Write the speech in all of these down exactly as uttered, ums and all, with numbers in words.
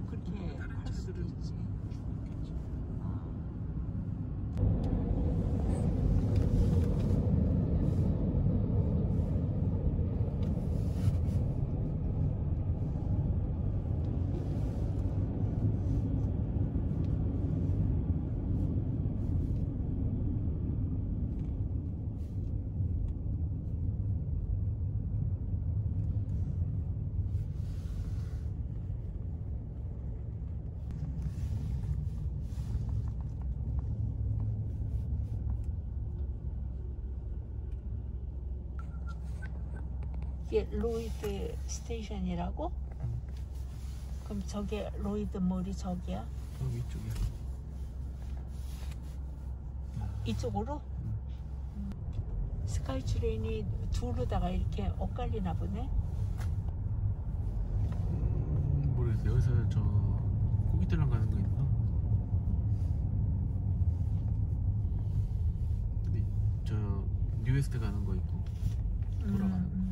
그렇게 할 수도 있지. 이게 로이드 스테이션이라고? 응. 그럼 저게 로이드 몰이 저기야? 여기 이쪽이야. 이쪽으로? 응. 스카이트레인이 둘로다가 이렇게 엇갈리나 보네? 음, 모르겠어. 여기서 저 고깃들랑 가는 거 있나? 근데 저 뉴웨스트 가는 거 있고 돌아가는 거. 음.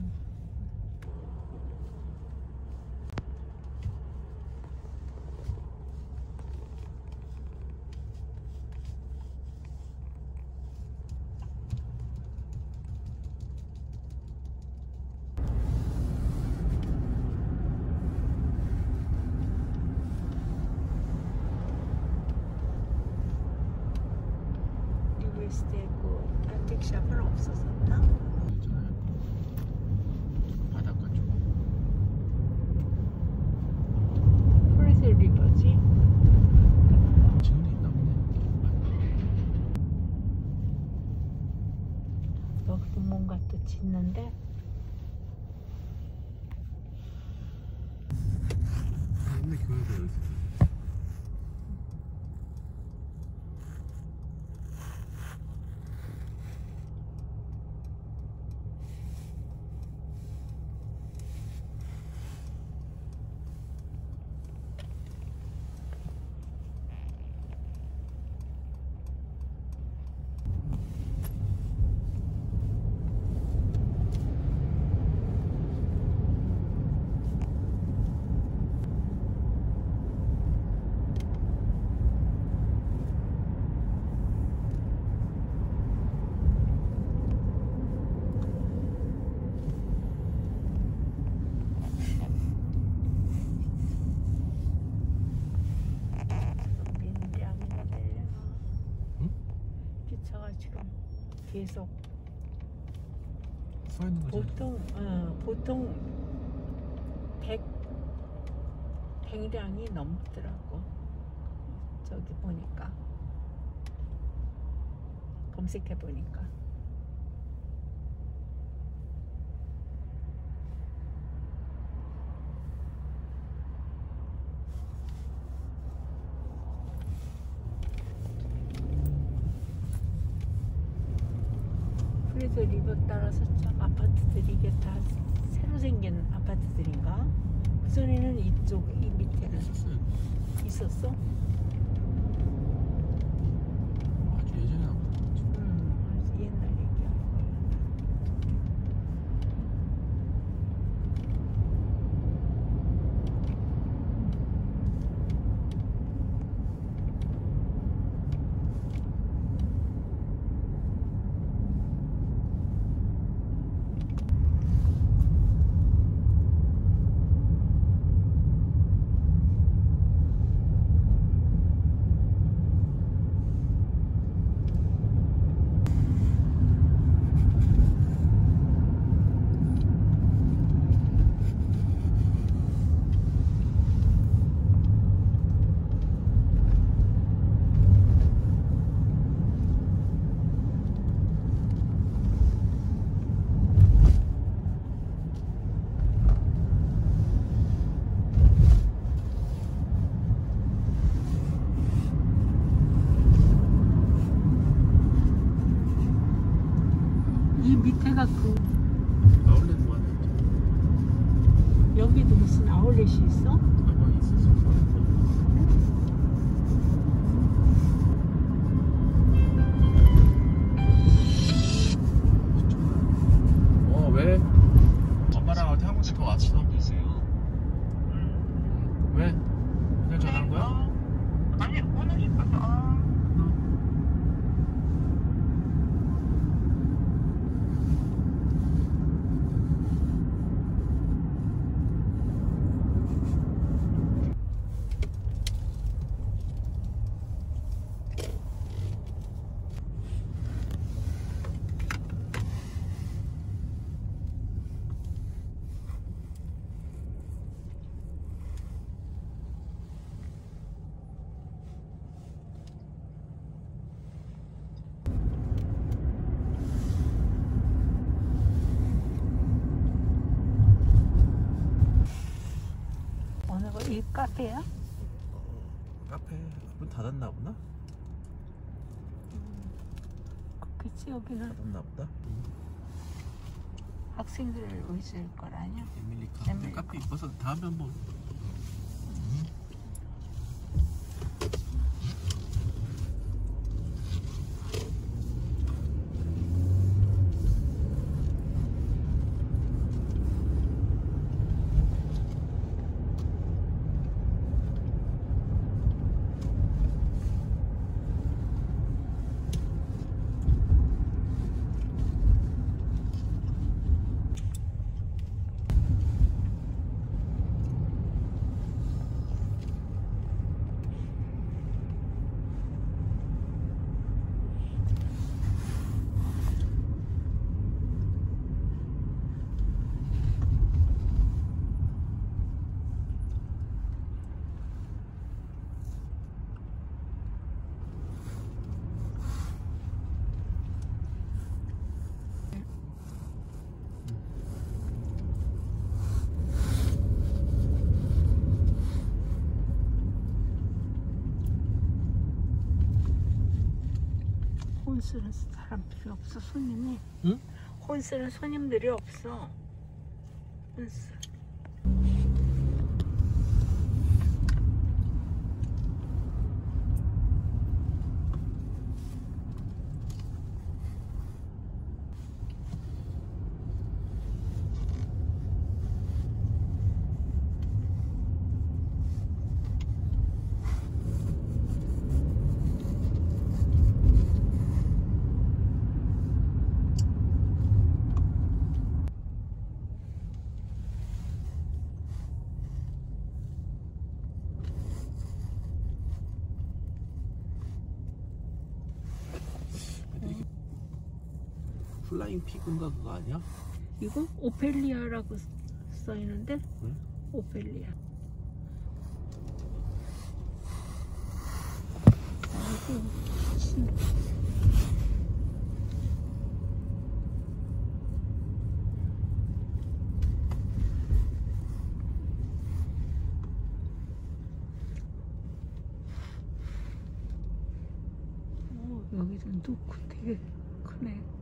뉴웨스트에 그 안택샵은 없었었나? 있잖아요. 바닷가 쪽. 프리스 리버지? 지금도 있나 보네. 여기도 뭔가 또 짓는데? 옛날 교회가 여기 있어. 계속 서 있는 거죠? 보통 어, 보통 백 백량이 넘더라고. 저기 보니까 검색해 보니까. 그래서 리버 따라서 쫙 아파트들이 이게 다 새로 생긴 아파트들인가? 그전에는 이쪽 이 밑에는 있었어요. 있었어? 아주 예전에 나온 거지. 음, 아주 옛날 얘기야. 이 밑에가 그 아울렛 뭐하네. 여기도 무슨 아울렛이 있어? 아마 있었어. 어 왜? 엄마랑 태국 더 왔어? 왜? 왜? 카페야? 어, 카페 문 닫았나 보나? 그치, 여기는 닫았나 보다. 학생들 있을 걸 아니야? 에밀리카. 에밀리카. 카페 이뻐서 다음에 한번. 혼수는 사람들이 없어, 손님이. 응? 혼수는 손님들이 없어. 혼수. 플라잉 피그인가 그거 아니야? 이거 오펠리아라고 써있는데? 응? 오펠리아. 아이고, 진 어, 여기도 놓고 되게 크네.